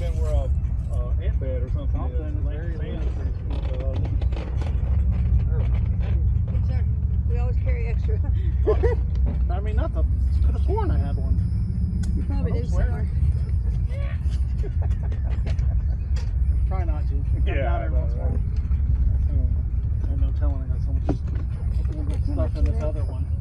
been where a ant bed or something. We always carry extra. I mean, not the. Could have sworn I had one. You probably do somewhere. Try not to. Come down every once in a while. And no telling, I got so much stuff in this other one.